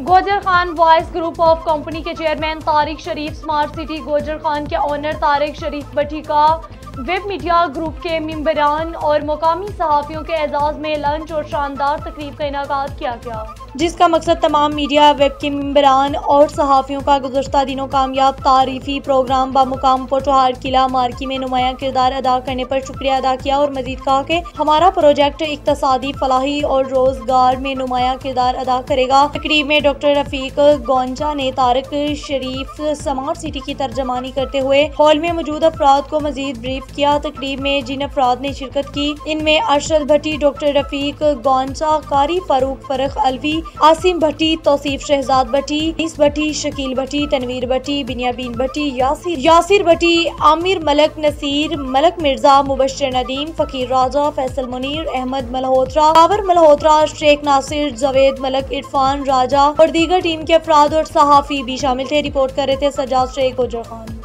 Gojar Khan voice group of company के chairman Tariq Sharif, smart city Gujar Khan के owner Tariq शरीफ भट्टी का वेब मीडिया ग्रुप के मेंबरान और मुकामी सहाफ़ियों के एजाज़ में लंच और शानदार तकरीब का इनेकाद किया गया, जिसका मकसद तमाम मीडिया वेब के मेंबरान और सहाफ़ियों का गुज़श्ता दिनों कामयाब तारीफ़ी प्रोग्राम बामुकाम पोटोहार किला मार्की में नुमायां किरदार अदा करने पर शुक्रिया अदा किया और मजीद कहा कि हमारा प्रोजेक्ट इक़्तिसादी फलाही और रोजगार में नुमायां किरदार अदा करेगा। तकरीब में डॉक्टर रफीक गोंजा ने तारिक शरीफ स्मार्ट सिटी की तर्जमानी करते हुए हॉल में मौजूद अफराद को मजीद ब्रीफ किया। तकरीब में जिन अफराद ने शिरकत की इनमें अरशद भट्टी, डॉक्टर रफीक गोंजा, कारी फारूक फरख अलवी, आसिम भट्टी, तौसीफ शहजाद भट्टी, इस भट्टी, शकील भट्टी, तनवीर भट्टी, बिनियाबीन भट्टी, यासिर भट्टी, आमिर मलक, नसीर मलक मिर्जा, मुबश्शिर नदीम, फकीर राजा, फैसल मुनीर, अहमद मल्होत्रा, बाबर मल्होत्रा, शेख नासिर, जवेद मलक, इरफान राजा और दीगर टीम के अफराद और सहाफ़ी भी शामिल थे। रिपोर्ट कर रहे थे सज्जाद शेख, गोजर खान।